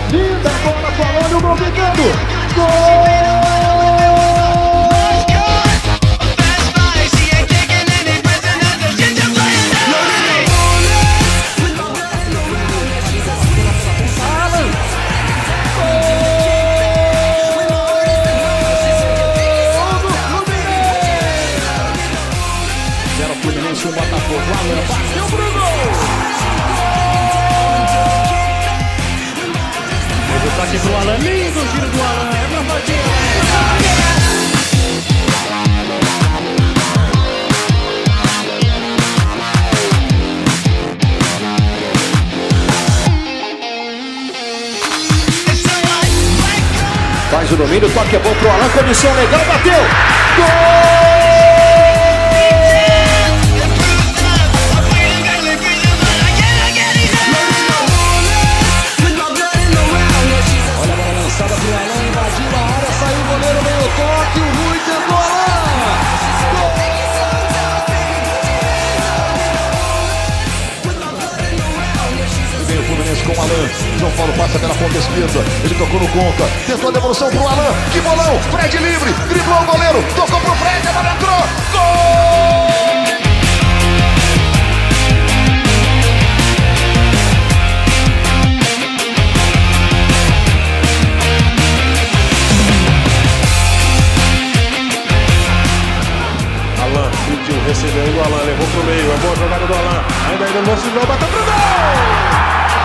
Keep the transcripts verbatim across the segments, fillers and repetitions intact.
Linda bola pro Alan, o gol pegando. Gol! O Botafogo, o Alan bateu pro gol! Teve o toque pro Alan, lindo o giro do Alan, é pra fazer! Faz o domínio, o toque é bom pro Alan, condição legal, bateu! Gol! Com o Alan, João Paulo passa pela ponta esquerda, ele tocou no conta, tentou a devolução pro Alan, que bolão, Fred livre, driblou o goleiro, tocou pro Fred, a bola entrou, gol! Alan pediu, recebeu o Alan, levou pro meio, é boa jogada do Alan, ainda ainda não se bateu pro gol!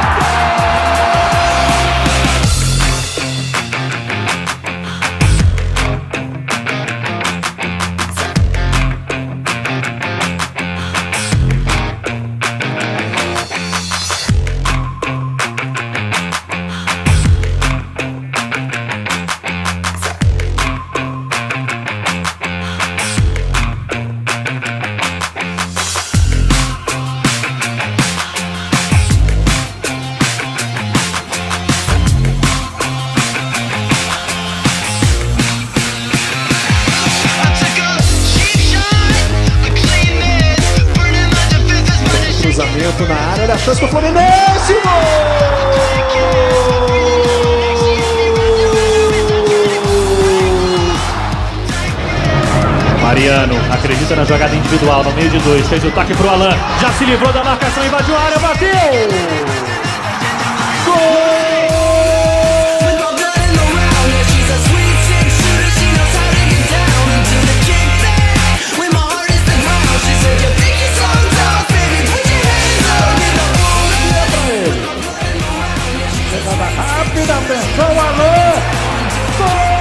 Cruzamento na área, da chance pro Fluminense, gol! Mariano acredita na jogada individual no meio de dois, fez o toque pro Alan, já se livrou da marcação, invadiu a área, bateu! Gol! Rápida, atenção, Alan! Gol!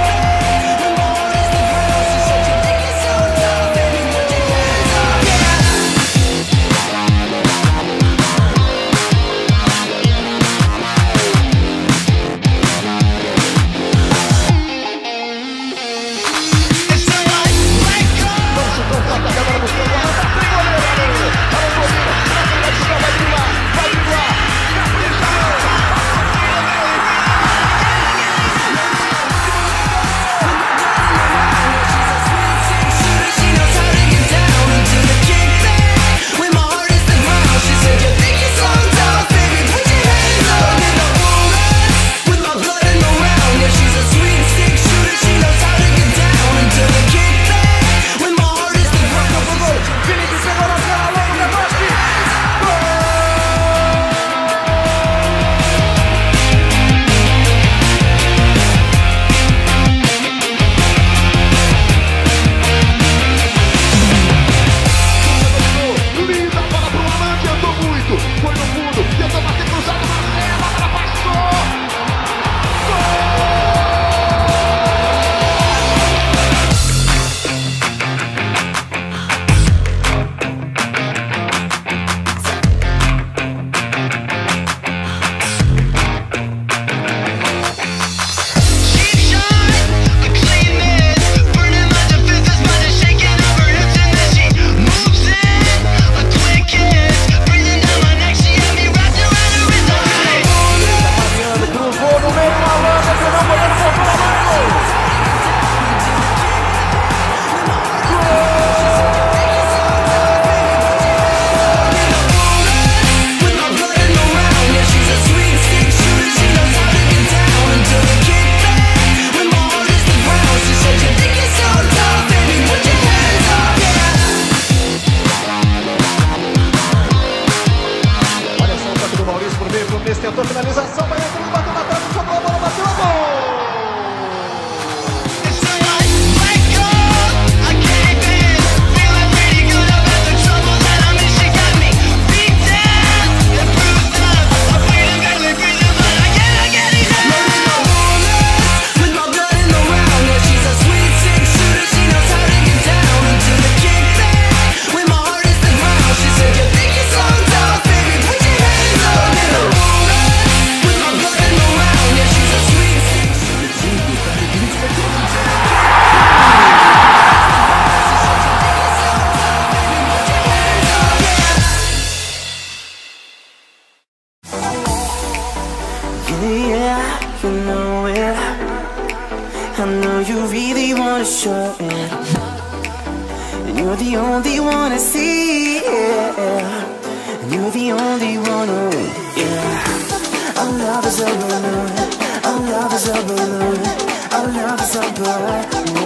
the only one I see, yeah. You're the only one, oh, yeah. Our love is a balloon, our love is a balloon, our love is a balloon.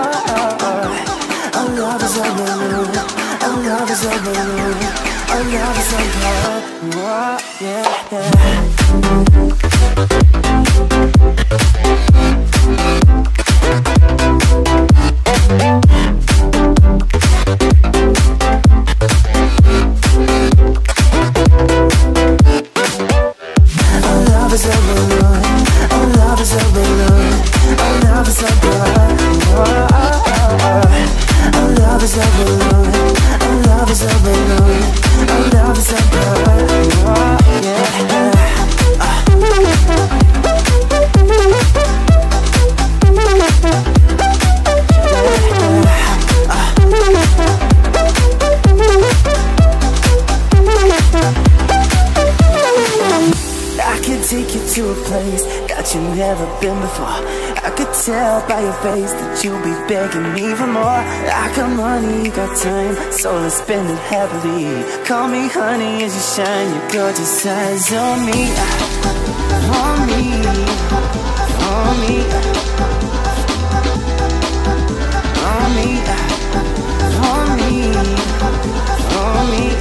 Our love is a balloon, our love is a balloon, our love is a balloon. Yeah, yeah. Take you to a place that you've never been before. I could tell by your face that you'll be begging me for more. I got money, you got time, so let's spend it happily. Call me honey as you shine your gorgeous eyes on me, on me, on me, on me, on me, on me.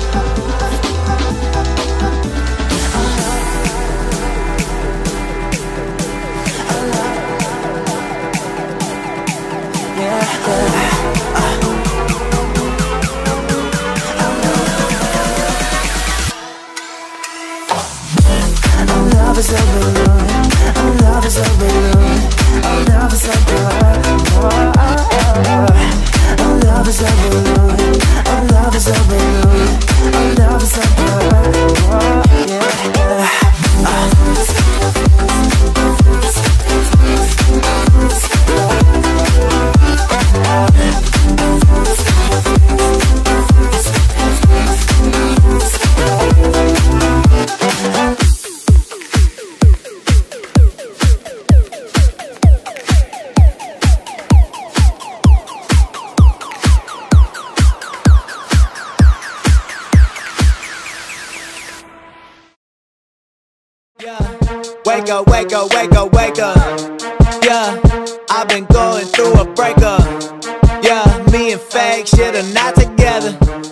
Our love is a balloon, our love is a balloon, our love is a balloon. Our love is a balloon, our love is a balloon, our love is a balloon. Yeah. Wake up, wake up, wake up, wake up. Yeah, I've been going through a breakup. Yeah, me and Fag shit are not together.